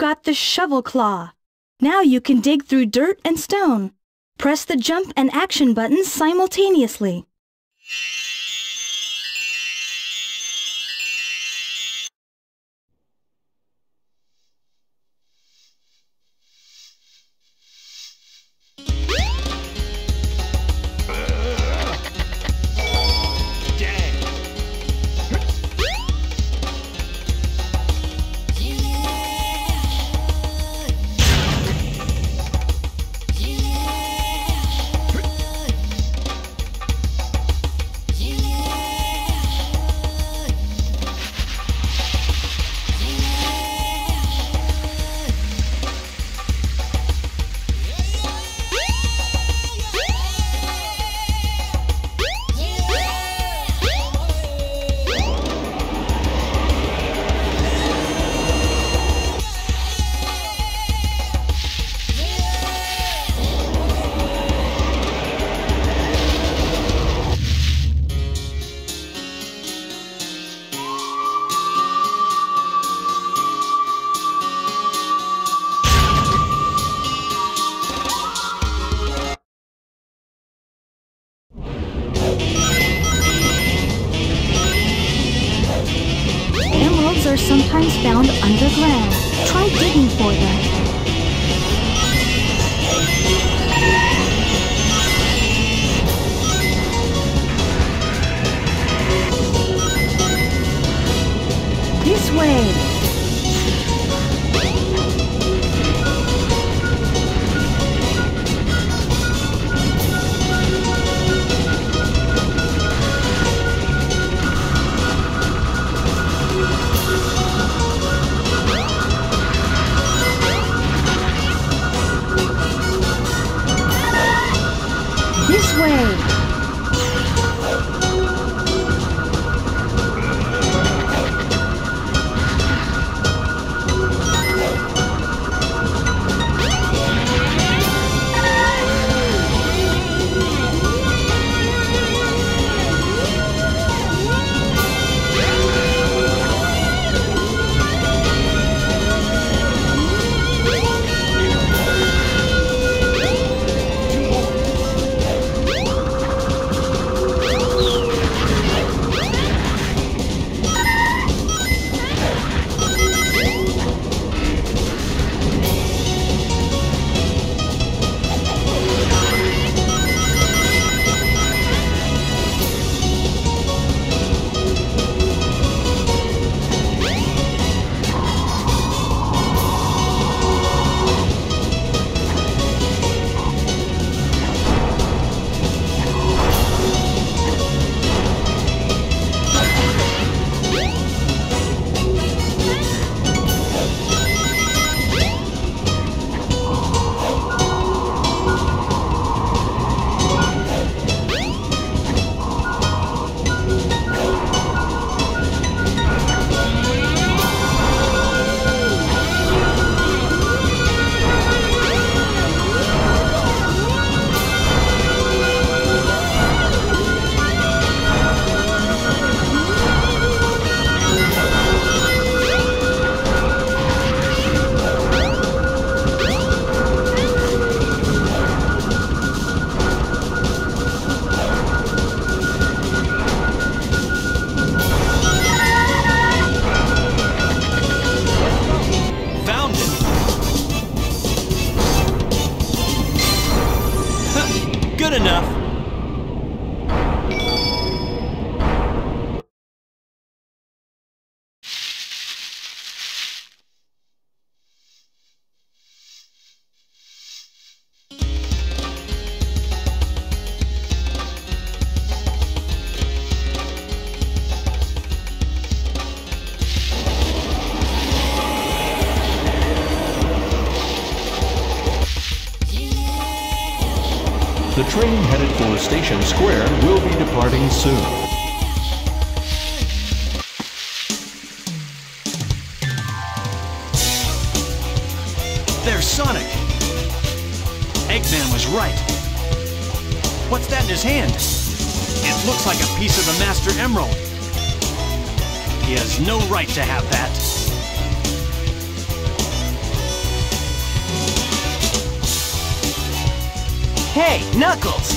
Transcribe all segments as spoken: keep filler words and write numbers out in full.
got the shovel claw. Now you can dig through dirt and stone. Press the jump and action buttons simultaneously. Are sometimes found underground. Try digging for them. This way. This way. enough. The train headed for Station Square will be departing soon. There's Sonic! Eggman was right. What's that in his hand? It looks like a piece of the Master Emerald. He has no right to have that. Hey, Knuckles!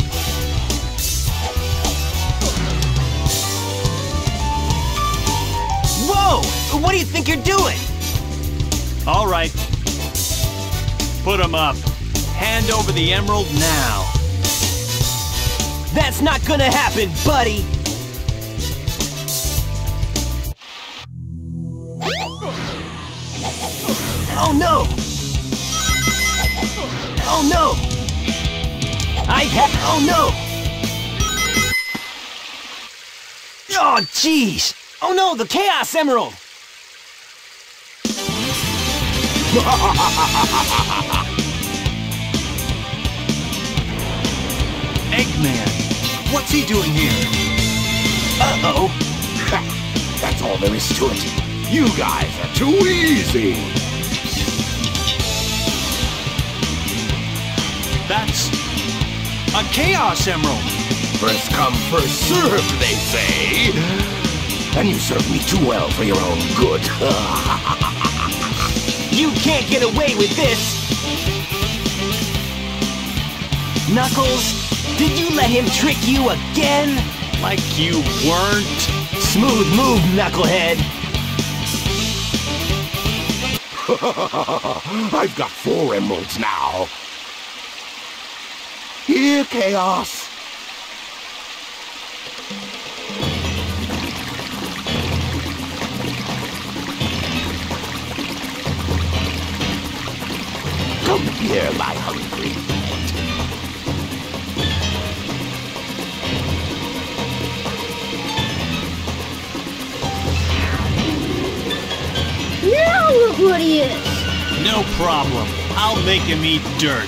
Whoa! What do you think you're doing? All right. Put him up. Hand over the emerald now. That's not gonna happen, buddy! Oh no! Oh no! I have. Oh no! Oh jeez! Oh no, the Chaos Emerald! Eggman, what's he doing here? Uh-oh! That's all there is to it. You guys are too easy. That's a Chaos Emerald. First come, first served, they say. And you served me too well for your own good. You can't get away with this! Knuckles, did you let him trick you again? Like you weren't? Smooth move, Knucklehead! I've got four emeralds now. Here, Chaos. Come here, my hungry pet. Now look what he is! No problem. I'll make him eat dirt.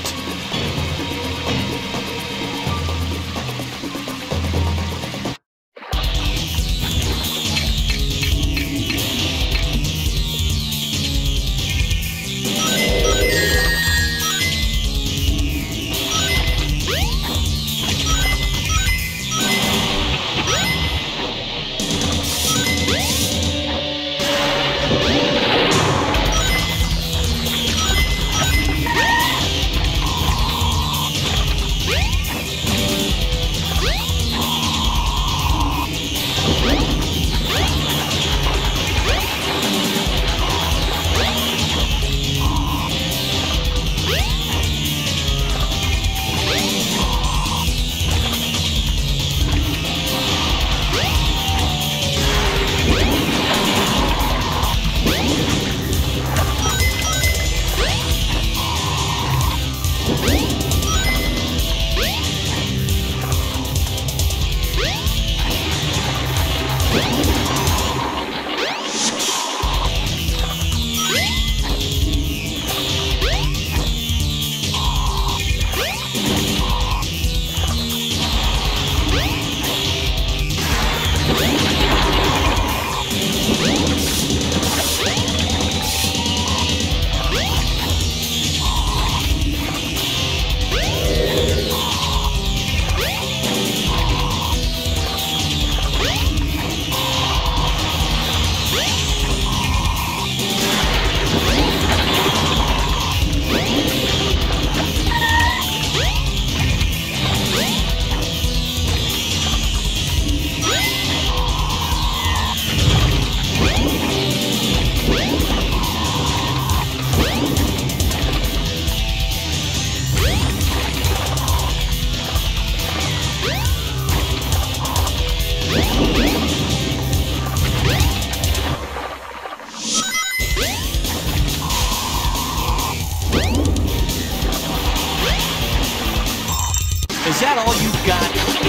Is that all you've got?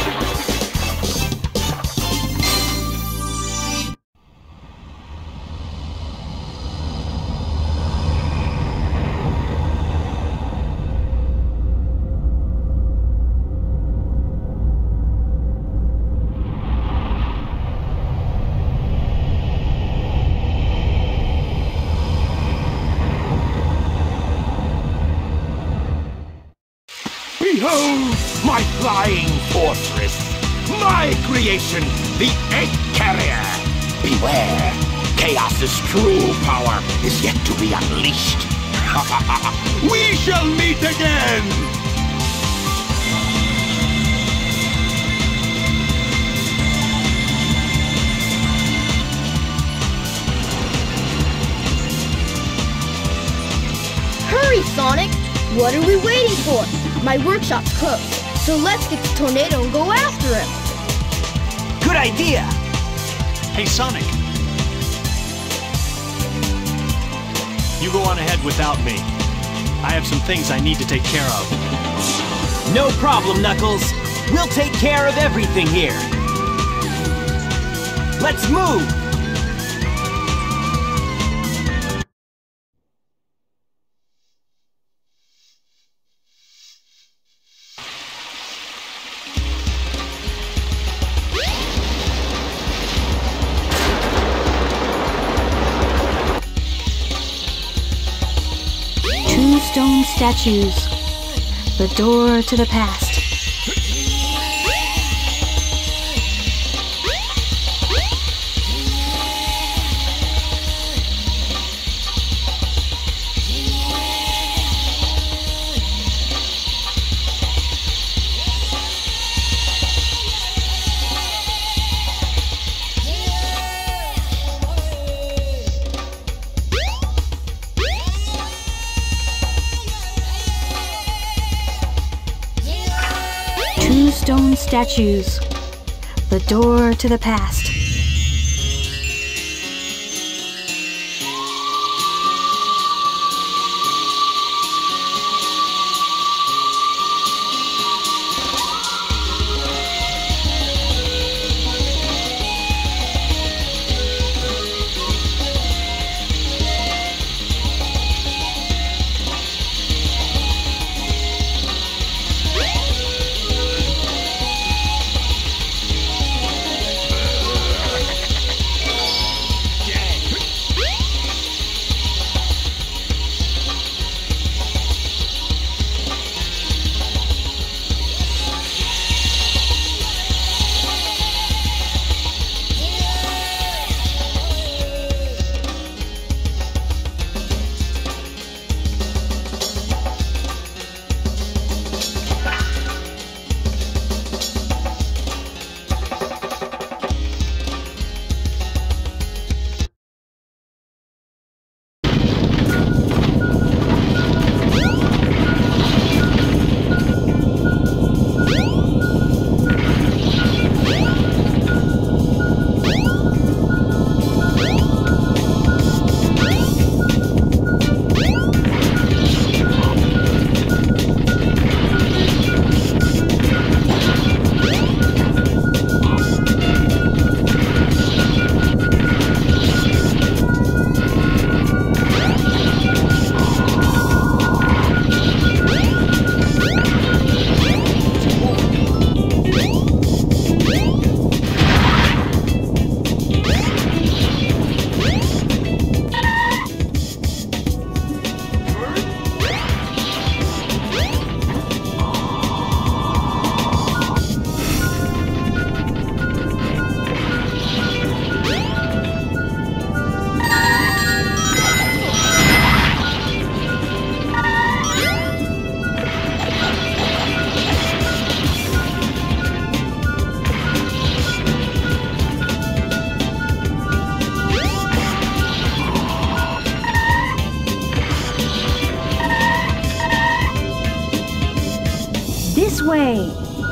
Behold my flying fortress, my creation, the Egg Carrier. Beware, Chaos's true power is yet to be unleashed. We shall meet again! What are we waiting for? My workshop's closed, so let's get the tornado and go after him. Good idea! Hey, Sonic. You go on ahead without me. I have some things I need to take care of. No problem, Knuckles. We'll take care of everything here. Let's move! Two stone statues. The door to the past. Two stone statues. The door to the past. This way.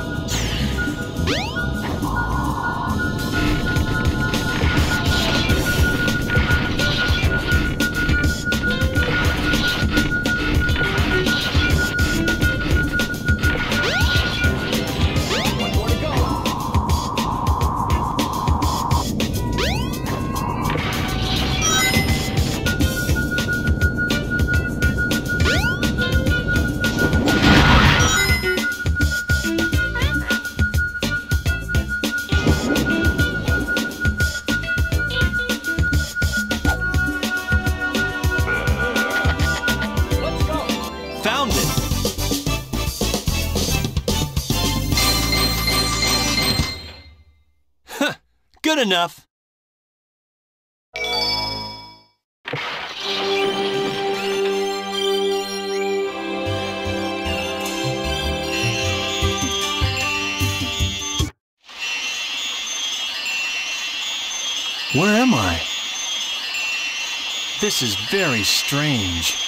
Good enough. Where am I? This is very strange.